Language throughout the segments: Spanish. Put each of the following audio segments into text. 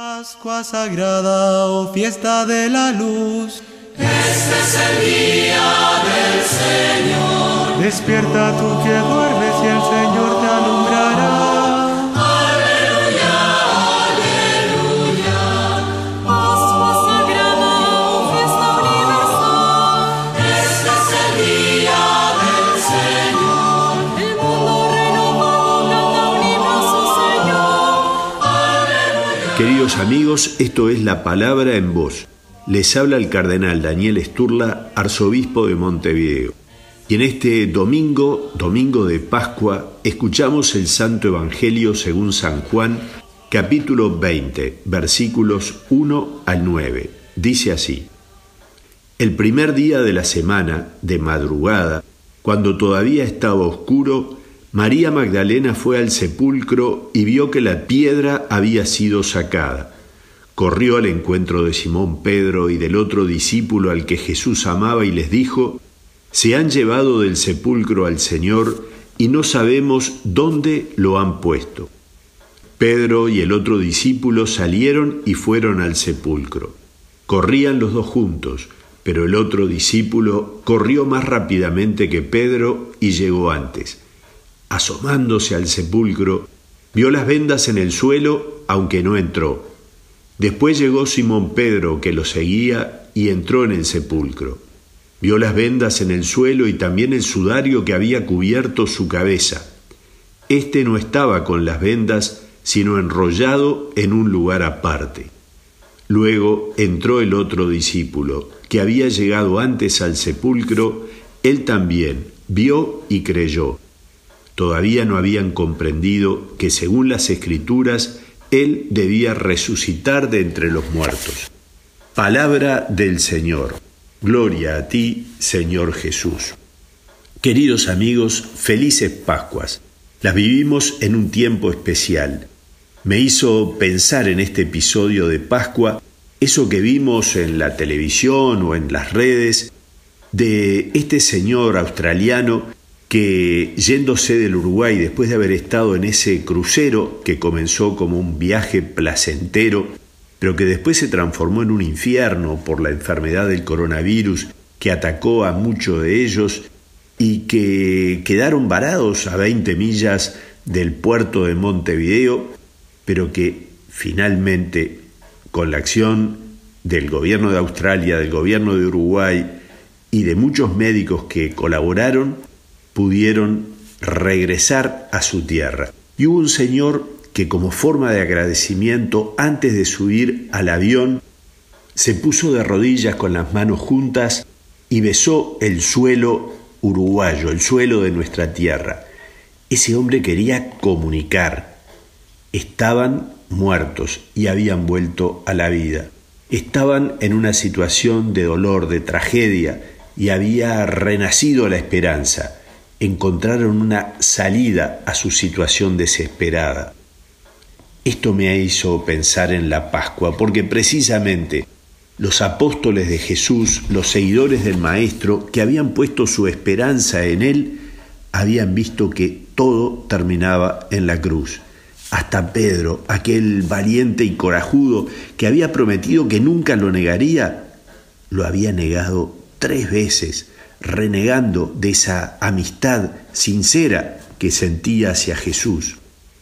Pascua sagrada o fiesta de la luz, este es el día del Señor. Despierta tú que duermes y el Señor te alumbrará. Aleluya, aleluya. Pascua sagrada o fiesta universal, Este es el día del Señor. el mundo renovado canta un himno a su Señor. Aleluya. Queridos amigos, esto es La Palabra en Voz. Les habla el cardenal Daniel Sturla, arzobispo de Montevideo. Y en este domingo de Pascua, escuchamos el Santo Evangelio según San Juan, capítulo 20, versículos 1 al 9. Dice así: El primer día de la semana, de madrugada, cuando todavía estaba oscuro, María Magdalena fue al sepulcro y vio que la piedra había sido sacada. Corrió al encuentro de Simón Pedro y del otro discípulo al que Jesús amaba y les dijo: Se han llevado del sepulcro al Señor y no sabemos dónde lo han puesto. Pedro y el otro discípulo salieron y fueron al sepulcro. Corrían los dos juntos, pero el otro discípulo corrió más rápidamente que Pedro y llegó antes. Asomándose al sepulcro, vio las vendas en el suelo, aunque no entró. Después llegó Simón Pedro, que lo seguía, y entró en el sepulcro. Vio las vendas en el suelo y también el sudario que había cubierto su cabeza. Este no estaba con las vendas, sino enrollado en un lugar aparte. Luego entró el otro discípulo, que había llegado antes al sepulcro. Él también vio y creyó. Todavía no habían comprendido que, según las Escrituras, Él debía resucitar de entre los muertos. Palabra del Señor. Gloria a ti, Señor Jesús. Queridos amigos, felices Pascuas. Las vivimos en un tiempo especial. Me hizo pensar en este episodio de Pascua eso que vimos en la televisión o en las redes de este señor australiano que, yéndose del Uruguay después de haber estado en ese crucero que comenzó como un viaje placentero, pero que después se transformó en un infierno por la enfermedad del coronavirus que atacó a muchos de ellos y que quedaron varados a 20 millas del puerto de Montevideo, pero que finalmente, con la acción del gobierno de Australia, del gobierno de Uruguay y de muchos médicos que colaboraron, pudieron regresar a su tierra. Y hubo un señor que, como forma de agradecimiento, antes de subir al avión, se puso de rodillas con las manos juntas y besó el suelo uruguayo, el suelo de nuestra tierra. Ese hombre quería comunicar. Estaban muertos y habían vuelto a la vida. Estaban en una situación de dolor, de tragedia, y había renacido la esperanza. Encontraron una salida a su situación desesperada. Esto me hizo pensar en la Pascua, porque precisamente los apóstoles de Jesús, los seguidores del Maestro, que habían puesto su esperanza en Él, habían visto que todo terminaba en la cruz. Hasta Pedro, aquel valiente y corajudo que había prometido que nunca lo negaría, lo había negado 3 veces, renegando de esa amistad sincera que sentía hacia Jesús.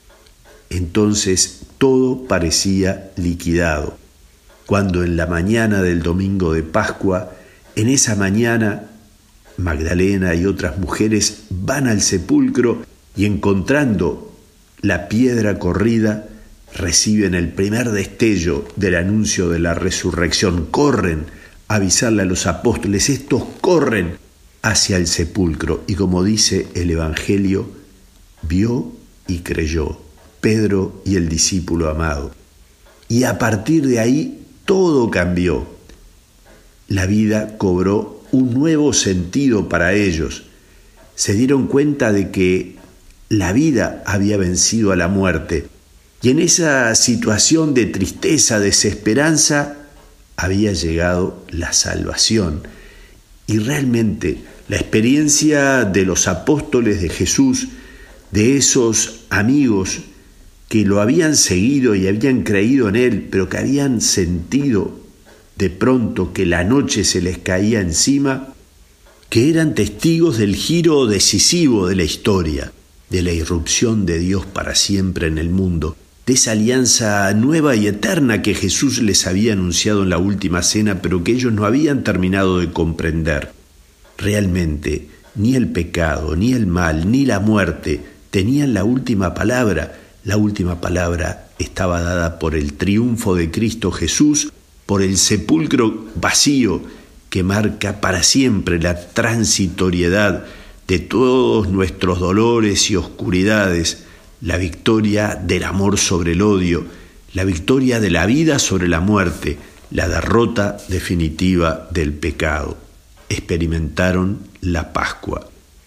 Entonces todo parecía liquidado, cuando en la mañana del domingo de Pascua, en esa mañana, Magdalena y otras mujeres van al sepulcro y, encontrando la piedra corrida, reciben el primer destello del anuncio de la resurrección. Corren a avisarle a los apóstoles, estos corren hacia el sepulcro, y como dice el Evangelio, vio y creyó Pedro y el discípulo amado. Y a partir de ahí todo cambió. La vida cobró un nuevo sentido para ellos. Se dieron cuenta de que la vida había vencido a la muerte, y en esa situación de tristeza, desesperanza, había llegado la salvación. Y realmente la experiencia de los apóstoles de Jesús, de esos amigos que lo habían seguido y habían creído en él, pero que habían sentido de pronto que la noche se les caía encima, que eran testigos del giro decisivo de la historia, de la irrupción de Dios para siempre en el mundo, de esa alianza nueva y eterna que Jesús les había anunciado en la última cena, pero que ellos no habían terminado de comprender. Realmente, ni el pecado, ni el mal, ni la muerte tenían la última palabra. La última palabra estaba dada por el triunfo de Cristo Jesús, por el sepulcro vacío que marca para siempre la transitoriedad de todos nuestros dolores y oscuridades, la victoria del amor sobre el odio, la victoria de la vida sobre la muerte, la derrota definitiva del pecado. Experimentaron la Pascua.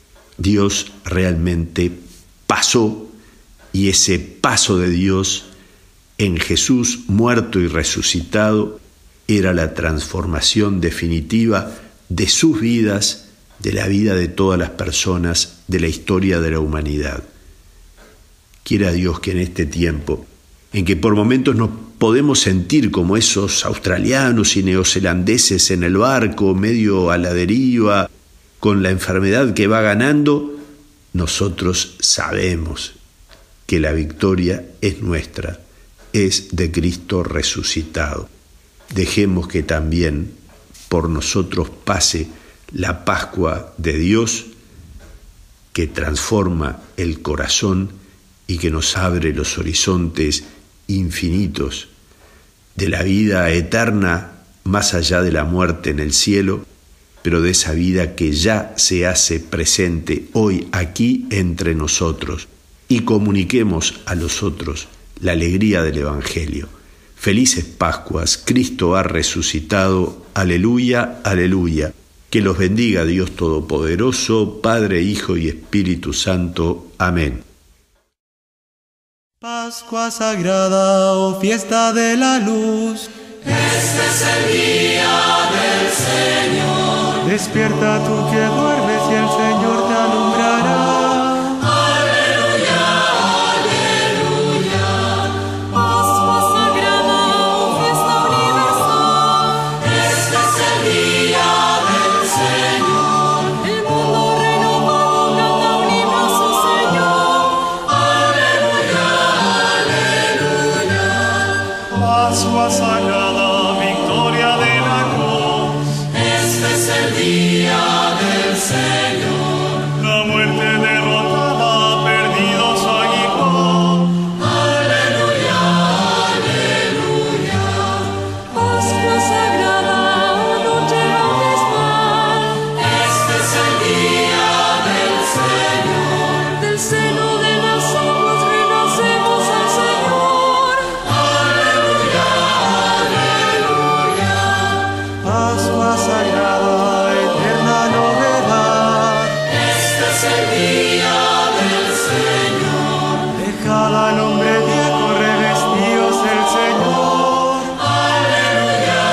Dios realmente pasó, y ese paso de Dios en Jesús muerto y resucitado era la transformación definitiva de sus vidas, de la vida de todas las personas, de la historia de la humanidad. Quiera Dios que en este tiempo, en que por momentos nos podemos sentir como esos australianos y neozelandeses en el barco, medio a la deriva, con la enfermedad que va ganando, nosotros sabemos que la victoria es nuestra, es de Cristo resucitado. Dejemos que también por nosotros pase la Pascua de Dios, que transforma el corazón y que nos abre los horizontes infinitos de la vida eterna más allá de la muerte en el cielo, pero de esa vida que ya se hace presente hoy aquí entre nosotros, y comuniquemos a los otros la alegría del Evangelio. Felices Pascuas, Cristo ha resucitado, aleluya, aleluya. Que los bendiga Dios Todopoderoso, Padre, Hijo y Espíritu Santo. Amén. Pascua sagrada, oh fiesta de la luz. Este es el día del Señor. Despierta tú que duermes y el Señor te alumbrará. Aleluya, aleluya. Pascua sagrada, oh fiesta universal. Este es el día del Señor. El mundo renovado canta un himno a su Señor. Aleluya, aleluya. Pascua sagrada, victoria de la cruz. Este es el día del Señor. La muerte derrotada, perdido su aguijón. Aleluya, aleluya. Pascua sagrada, oh noche bautismal. Este es el día del Señor. Del seno de las aguas renacemos al Señor. Aleluya, aleluya. Pascua sagrada, eterna novedad. Este es el día del Señor. Dejad al hombre viejo, revestidos del Señor. Aleluya,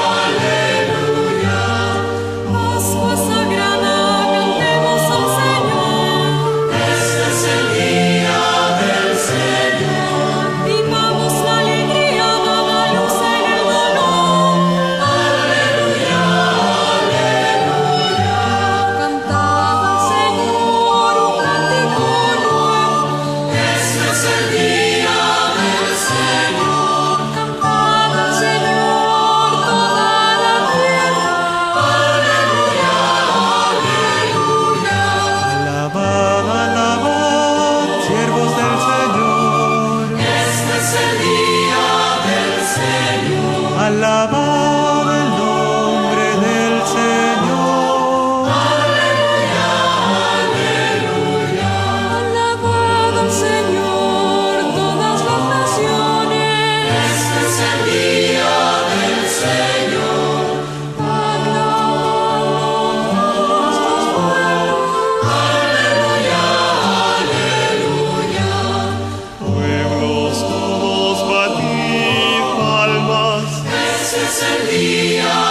aleluya. Pascua sagrada, cantemos al Señor. Este es el día del Señor. Vivamos la alegría, dada luz en el dolor. Aleluya, aleluya. Cantad al Señor un cántico nuevo. Este es el día del Señor. Cantad al Señor toda la tierra. Aleluya, aleluya. Alabad, alabad, siervos del Señor. Este es el día del Señor. Alabad el nombre del Señor. Aleluya, aleluya. Alabad al Señor todas las naciones. Este es el día del Señor. Aclamadlo todos los pueblos. Aleluya, aleluya. Pueblos todos, batid palmas. Este es el día